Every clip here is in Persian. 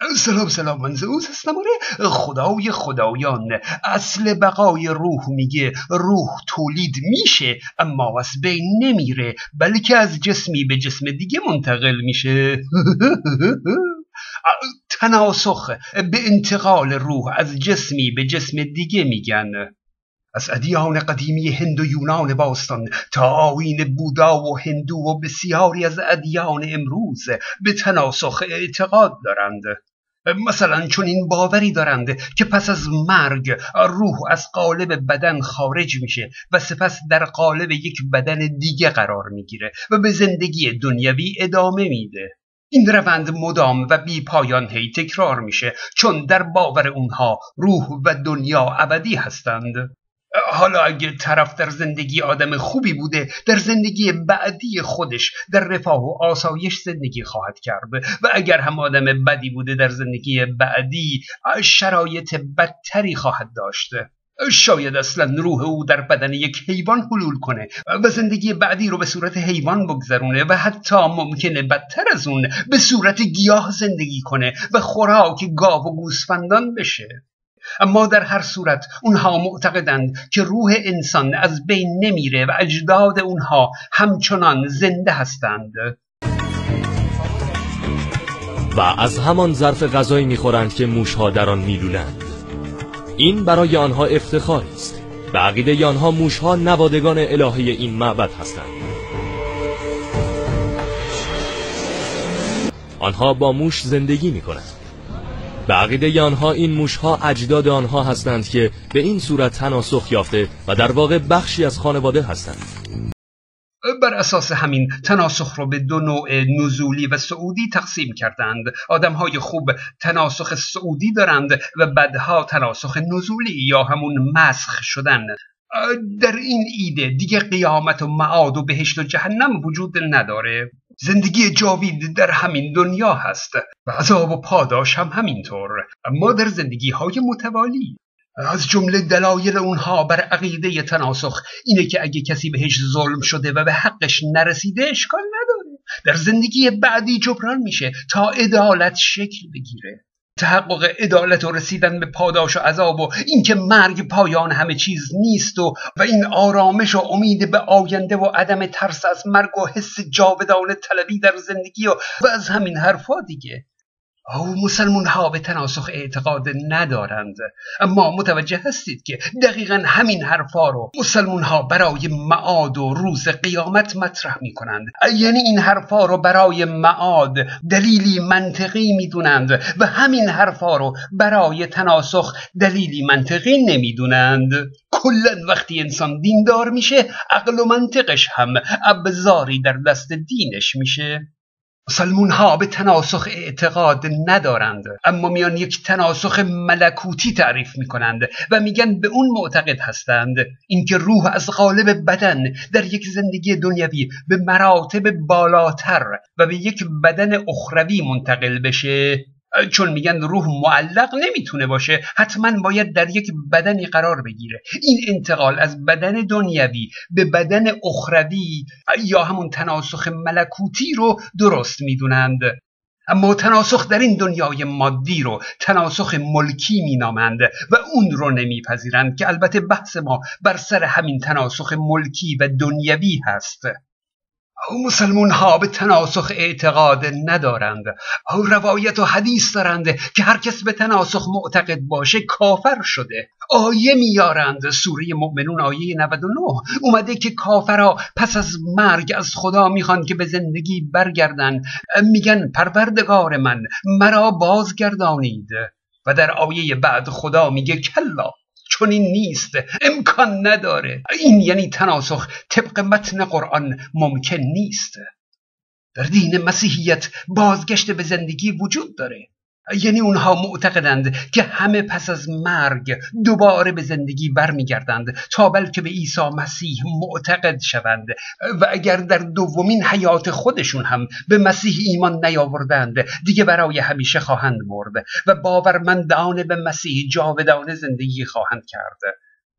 سلام، من زئوس هستم. آره، خدای خدایان. اصل بقای روح میگه روح تولید میشه اما از بین نمیره، بلکه از جسمی به جسم دیگه منتقل میشه. تناسخ به انتقال روح از جسمی به جسم دیگه میگن. از ادیان قدیمی هند و یونان باستان تا آیین بودا و هندو و بسیاری از ادیان امروز به تناسخ اعتقاد دارند. مثلا چون این باوری دارند که پس از مرگ روح از قالب بدن خارج میشه و سپس در قالب یک بدن دیگه قرار میگیره و به زندگی دنیوی ادامه میده. این روند مدام و بی پایان هی تکرار میشه، چون در باور اونها روح و دنیا ابدی هستند. حالا اگه طرف در زندگی آدم خوبی بوده، در زندگی بعدی خودش در رفاه و آسایش زندگی خواهد کرد، و اگر هم آدم بدی بوده در زندگی بعدی شرایط بدتری خواهد داشت. شاید اصلا روح او در بدن یک حیوان حلول کنه و زندگی بعدی رو به صورت حیوان بگذرونه و حتی ممکنه بدتر از اون به صورت گیاه زندگی کنه و خوراک گاو و گوسفندان بشه. اما در هر صورت اونها معتقدند که روح انسان از بین نمیره و اجداد اونها همچنان زنده هستند و از همان ظرف غذایی میخورند که موشها در آن میلولند. این برای آنها افتخاری است. به عقیده آنها موشها نوادگان الهی این معبد هستند. آنها با موش زندگی میکنند. به عقیده آنها این موشها اجداد آنها هستند که به این صورت تناسخ یافته و در واقع بخشی از خانواده هستند. بر اساس همین تناسخ رو به دو نوع نزولی و صعودی تقسیم کردند. آدمهای خوب تناسخ صعودی دارند و بدها تناسخ نزولی یا همون مسخ شدن. در این ایده دیگه قیامت و معاد و بهشت و جهنم وجود نداره. زندگی جاوید در همین دنیا هست و عذاب و پاداش هم همینطور، اما در زندگی های متوالی. از جمله دلایل اونها بر عقیده تناسخ اینه که اگه کسی بهش ظلم شده و به حقش نرسیده اشکال نداره، در زندگی بعدی جبران میشه تا عدالت شکل بگیره. تحقق عدالت و رسیدن به پاداش و عذاب و اینکه مرگ پایان همه چیز نیست و این آرامش و امید به آینده و عدم ترس از مرگ و حس جاودانه طلبی در زندگی و از همین حرفا دیگه. مسلمون ها به تناسخ اعتقاد ندارند، اما متوجه هستید که دقیقا همین حرفا رو مسلمون ها برای معاد و روز قیامت مطرح می کنند. یعنی این حرفا رو برای معاد دلیلی منطقی می دونند و همین حرفا رو برای تناسخ دلیلی منطقی نمی دونند. کلن وقتی انسان دیندار میشه، عقل و منطقش هم ابزاری در دست دینش میشه. مسلمون ها به تناسخ اعتقاد ندارند، اما میان یک تناسخ ملکوتی تعریف میکنند و میگن به اون معتقد هستند، اینکه روح از قالب بدن در یک زندگی دنیوی به مراتب بالاتر و به یک بدن اخروی منتقل بشه. چون میگن روح معلق نمیتونه باشه، حتما باید در یک بدنی قرار بگیره. این انتقال از بدن دنیوی به بدن اخروی یا همون تناسخ ملکوتی رو درست میدونند. اما تناسخ در این دنیای مادی رو تناسخ ملکی مینامند و اون رو نمیپذیرند، که البته بحث ما بر سر همین تناسخ ملکی و دنیوی هست. مسلمون ها به تناسخ اعتقاد ندارند. روایت و حدیث دارند که هر کس به تناسخ معتقد باشه کافر شده. آیه میارند، سوره مؤمنون آیه 99 اومده که کافرها پس از مرگ از خدا میخوان که به زندگی برگردن، میگن پروردگار من مرا بازگردانید. و در آیه بعد خدا میگه کلا، چون این نیست، امکان نداره. این یعنی تناسخ طبق متن قرآن ممکن نیست. در دین مسیحیت بازگشت به زندگی وجود داره. یعنی اونها معتقدند که همه پس از مرگ دوباره به زندگی برمیگردند تا بلکه به عیسی مسیح معتقد شوند، و اگر در دومین حیات خودشون هم به مسیح ایمان نیاوردند دیگه برای همیشه خواهند مرد و باورمندانه به مسیح جاودانه زندگی خواهند کرد.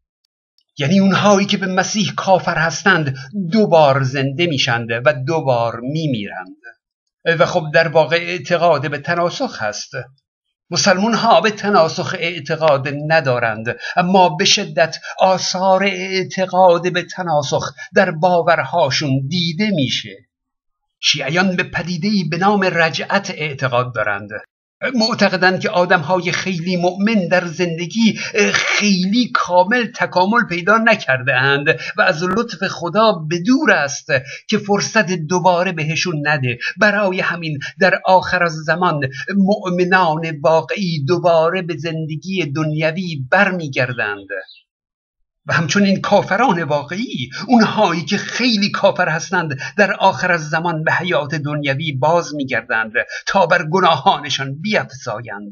یعنی اونهایی که به مسیح کافر هستند دوبار زنده میشند و دوبار میمیرند. و خب در واقع اعتقاد به تناسخ هست. مسلمون ها به تناسخ اعتقاد ندارند، اما به شدت آثار اعتقاد به تناسخ در باورهاشون دیده میشه. شیعیان به پدیده‌ای به نام رجعت اعتقاد دارند. معتقدند که آدم‌های خیلی مؤمن در زندگی خیلی کامل تکامل پیدا نکرده اند و از لطف خدا بدور است که فرصت دوباره بهشون نده. برای همین در آخر الزمان مؤمنان واقعی دوباره به زندگی دنیوی برمیگردند و همچنین کافران واقعی، اونهایی که خیلی کافر هستند، در آخر الزمان به حیات دنیوی باز میگردند تا بر گناهانشان بیفزایند.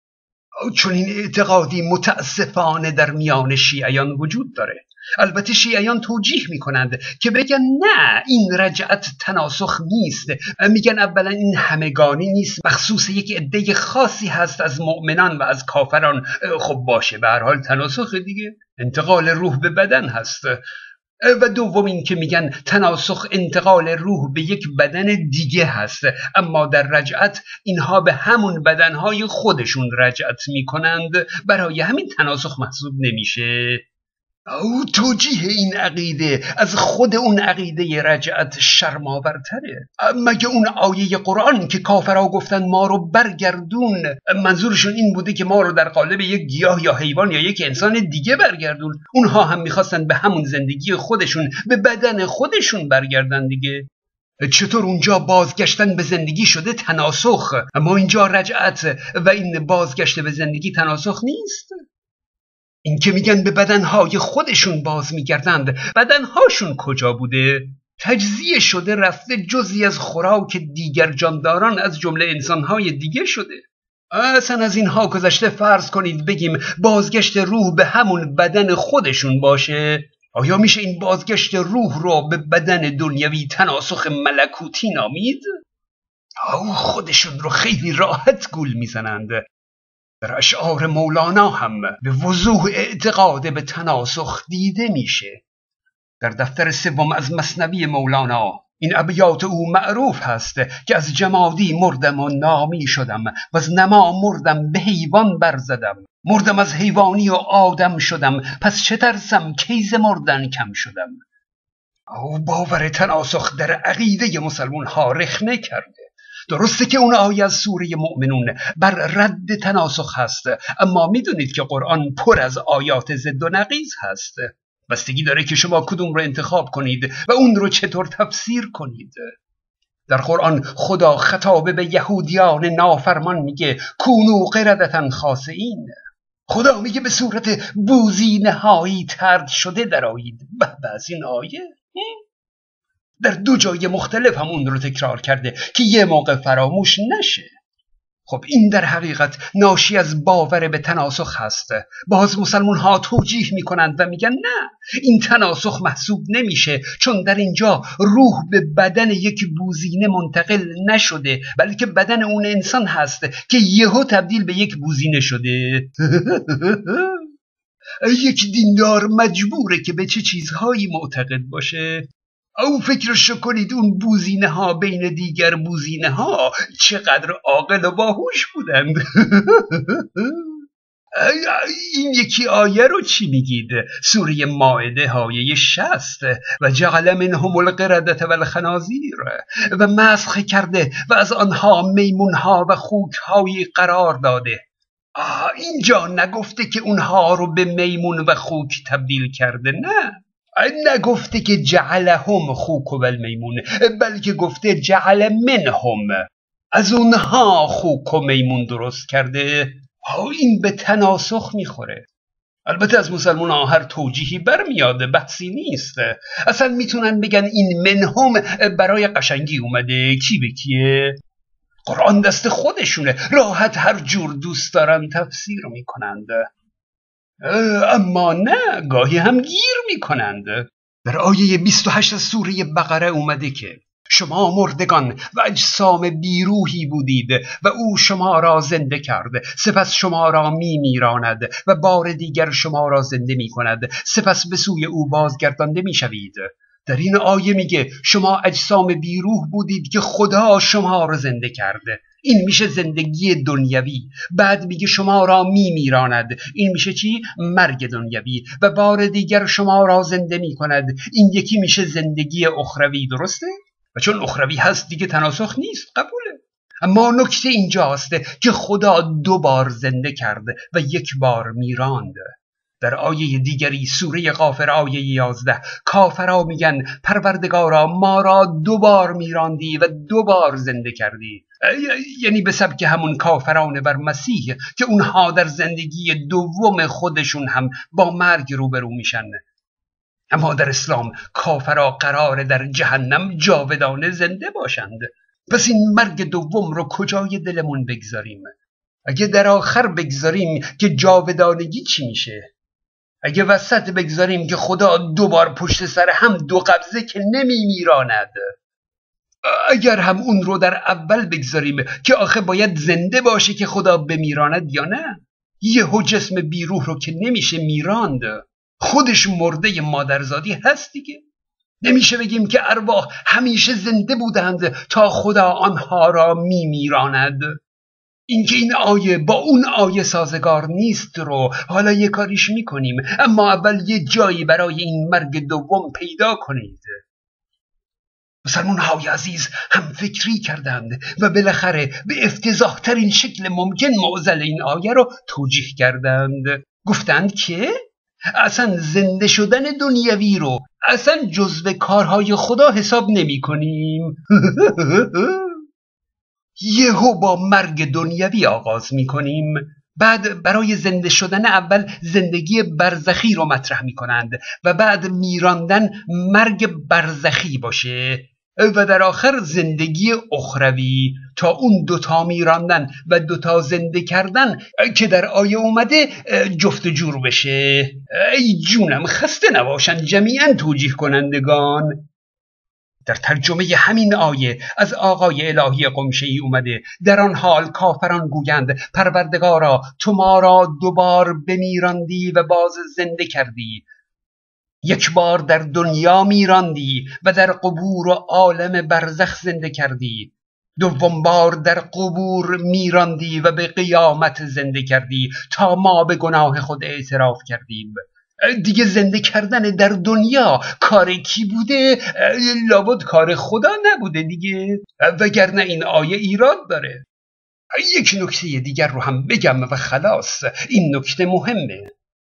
چون این اعتقادی متاسفانه در میان شیعیان وجود داره. البته شیعیان توجیه میکنند که بگن نه، این رجعت تناسخ نیست. میگن اولا این همگانی نیست، مخصوص یک عده خاصی هست از مؤمنان و از کافران. خب باشه، به هر حال تناسخ دیگه، انتقال روح به بدن هست. و دوم این که میگن تناسخ انتقال روح به یک بدن دیگه هست، اما در رجعت اینها به همون بدنهای خودشون رجعت میکنند، برای همین تناسخ محسوب نمیشه. او توجیه این عقیده از خود اون عقیده رجعت شرم‌آورتره. مگه اون آیه قرآن که کافرها گفتن ما رو برگردون، منظورشون این بوده که ما رو در قالب یک گیاه یا حیوان یا یک انسان دیگه برگردون؟ اونها هم میخواستن به همون زندگی خودشون، به بدن خودشون برگردن دیگه. چطور اونجا بازگشتن به زندگی شده تناسخ، اما اینجا رجعت و این بازگشت به زندگی تناسخ نیست؟ این که میگن به بدنهای خودشون باز میگردند، بدنهاشون کجا بوده؟ تجزیه شده، رفته جزئی از خوراک دیگر جانداران از جمله انسانهای دیگه شده. اصلا از اینها گذشته فرض کنید بگیم بازگشت روح به همون بدن خودشون باشه. آیا میشه این بازگشت روح رو به بدن دنیوی تناسخ ملکوتی نامید؟ او خودشون رو خیلی راحت گول میزنند. در اشعار مولانا هم به وضوح اعتقاد به تناسخ دیده میشه. در دفتر سوم از مثنوی مولانا این ابیات او معروف هست که از جمادی مردم و نامی شدم و از نما مردم به حیوان برزدم. مردم از حیوانی و آدم شدم، پس چه ترسم کیز مردن کم شدم. او باور تناسخ در عقیده مسلمون ها رخنه کرده. درسته که اون آیه از سوره مؤمنون بر رد تناسخ هست، اما میدونید که قرآن پر از آیات ضد و نقیض هست. بستگی داره که شما کدوم رو انتخاب کنید و اون رو چطور تفسیر کنید. در قرآن خدا خطاب به یهودیان نافرمان میگه کونو قردة خاسئین. خدا میگه به صورت بوزینه‌هایی طرد شده درآیید. به از این آیه در دو جای مختلف هم اون رو تکرار کرده که یه موقع فراموش نشه. خب این در حقیقت ناشی از باور به تناسخ هست. باز مسلمون ها توجیه میکنند و میگن نه، این تناسخ محسوب نمیشه، چون در اینجا روح به بدن یک بوزینه منتقل نشده، بلکه بدن اون انسان هست که یهو تبدیل به یک بوزینه شده. یک دیندار مجبوره که به چه چیزهایی معتقد باشه؟ او فکرشو کنید اون بوزینه ها بین دیگر بوزینه ها چقدر عاقل و باهوش بودند. این یکی آیه رو چی میگید؟ سوره مائده آیه 60 و جعل منهم القردة والخنازیر، و مسخ کرده و از آنها میمون ها و خوک هایی قرار داده. اینجا نگفته که اونها رو به میمون و خوک تبدیل کرده، نه، نگفته که جعلهم خوک و المیمون، بلکه گفته جعل منهم، از اونها خوک و میمون درست کرده. این به تناسخ میخوره. البته از مسلمان ها هر توجیهی برمیاد، بحثی نیست. اصلا میتونن بگن این منهم برای قشنگی اومده، کی به کیه؟ قرآن دست خودشونه، راحت هر جور دوست دارن تفسیر میکنند. اما نه، گاهی هم گیر میکنند. در آیه 28 از سوره بقره اومده که شما مردگان و اجسام بیروحی بودید و او شما را زنده کرد، سپس شما را میراند و بار دیگر شما را زنده میکند، سپس به سوی او بازگردانده میشوید. در این آیه میگه شما اجسام بیروح بودید که خدا شما را زنده کرد. این میشه زندگی دنیوی. بعد میگه شما را میمیراند. این میشه چی؟ مرگ دنیوی. و بار دیگر شما را زنده میکند. این یکی میشه زندگی اخروی. درسته؟ و چون اخروی هست دیگه تناسخ نیست. قبوله. اما نکته اینجاست که خدا 2 بار زنده کرد و 1 بار میراند. در آیه دیگری سوره غافر آیه 11 کافرها میگن پروردگارا ما را 2 بار میراندی و 2 بار زنده کردی. یعنی به سبک همون کافران بر مسیح که اونها در زندگی دوم خودشون هم با مرگ روبرو میشن. اما در اسلام کافرها قراره در جهنم جاودانه زنده باشند. پس این مرگ دوم رو کجای دلمون بگذاریم؟ اگه در آخر بگذاریم که جاودانگی چی میشه؟ اگه وسط بگذاریم که خدا 2 بار پشت سر هم 2 قبضه که نمیمیراند؟ اگر هم اون رو در اول بگذاریم که آخه باید زنده باشه که خدا بمیراند یا نه؟ یهو جسم بیروح رو که نمیشه میراند، خودش مرده مادرزادی هست دیگه. نمیشه بگیم که ارواح همیشه زنده بودند تا خدا آنها را میمیراند. اینکه این آیه با اون آیه سازگار نیست رو حالا یه کاریش میکنیم، اما اول یه جایی برای این مرگ دوم پیدا کنید. مسلمان‌های عزیز هم فکری کردند و بالاخره به افتضاح ترین شکل ممکن معضل این آیه رو توجیه کردند. گفتند که اصلا زنده شدن دنیوی رو اصلا جزو کارهای خدا حساب نمی کنیم. یهو با مرگ دنیوی آغاز می کنیم. بعد برای زنده شدن اول زندگی برزخی رو مطرح می کنند و بعد میراندن مرگ برزخی باشه و در آخر زندگی اخروی تا اون 2 میراندن و 2 زنده کردن که در آیه اومده جفت جور بشه. ای جونم خسته نباشن جمیعا توجیه کنندگان. در ترجمه همین آیه از آقای الهی قمشه‌ای اومده در آن حال کافران گویند پروردگارا تو ما را 2 بار بمیراندی و باز زنده کردی. 1 بار در دنیا میراندی و در قبور و عالم برزخ زنده کردی. 2 بار در قبور میراندی و به قیامت زنده کردی تا ما به گناه خود اعتراف کردیم. دیگه زنده کردن در دنیا کار کی بوده؟ لابد کار خدا نبوده دیگه، وگرنه این آیه ایراد داره. یک نکته دیگر رو هم بگم و خلاص. این نکته مهمه.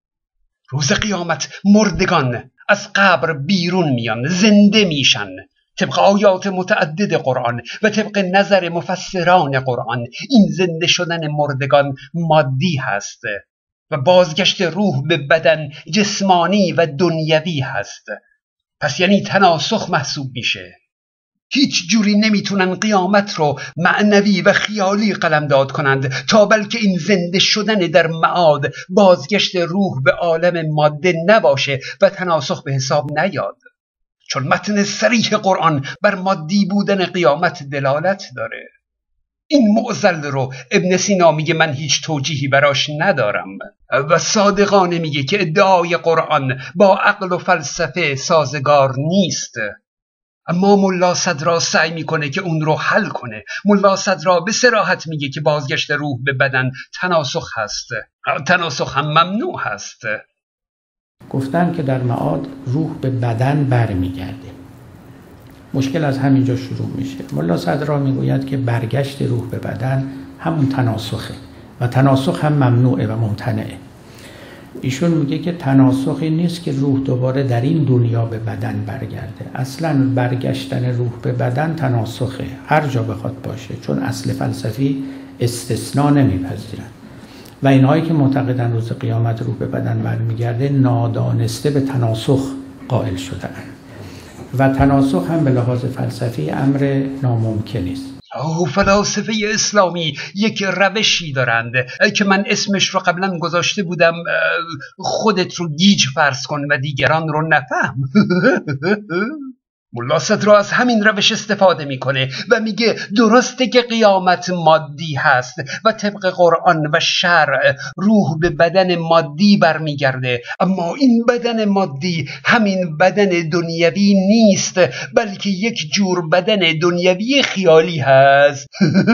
روز قیامت مردگان از قبر بیرون میان، زنده میشن. طبق آیات متعدد قرآن و طبق نظر مفسران قرآن این زنده شدن مردگان مادی هست و بازگشت روح به بدن جسمانی و دنیوی هست. پس یعنی تناسخ محسوب میشه. هیچ جوری نمیتونن قیامت رو معنوی و خیالی قلمداد کنند تا بلکه این زنده شدن در معاد بازگشت روح به عالم ماده نباشه و تناسخ به حساب نیاد. چون متن صریح قرآن بر مادی بودن قیامت دلالت داره. این معضل رو ابن سینا میگه من هیچ توجیهی براش ندارم و صادقانه میگه که ادعای قرآن با عقل و فلسفه سازگار نیست. اما ملا صدرا سعی میکنه که اون رو حل کنه. ملا صدرا به صراحت میگه که بازگشت روح به بدن تناسخ هست. تناسخ هم ممنوع هست. گفتن که در معاد روح به بدن برمیگرده. مشکل از همینجا شروع میشه. ملا صدرا میگوید که برگشت روح به بدن همون تناسخه و تناسخ هم ممنوعه و ممتنعه. ایشون میگه که تناسخی نیست که روح دوباره در این دنیا به بدن برگرده. اصلا برگشتن روح به بدن تناسخه، هر جا بخواد باشه، چون اصل فلسفی استثناء نمیپذیرن. و اینهایی که معتقدن روز قیامت روح به بدن برمیگرده نادانسته به تناسخ قائل شدن و تناسخ هم به لحاظ فلسفی امر ناممکنی است. فلاسفه اسلامی یک روشی دارند که من اسمش رو قبلا گذاشته بودم خودت رو گیج فرض کن و دیگران رو نفهم. ملا صدرا از همین روش استفاده میکنه و میگه درسته که قیامت مادی هست و طبق قرآن و شرع روح به بدن مادی برمیگرده، اما این بدن مادی همین بدن دنیوی نیست، بلکه یک جور بدن دنیوی خیالی هست.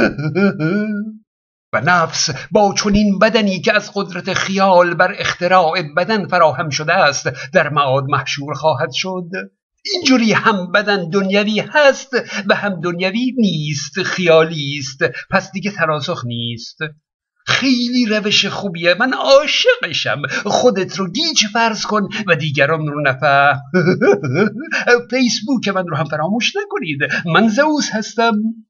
و نفس با چنین بدنی که از قدرت خیال بر اختراع بدن فراهم شده است در معاد محشور خواهد شد. اینجوری هم بدن دنیوی هست و هم دنیوی نیست، خیالی است، پس دیگه تناسخ نیست. خیلی روش خوبیه، من عاشقشم. خودت رو گیج فرض کن و دیگران رو نفهم. فیسبوک من رو هم فراموش نکنید. من زئوس هستم.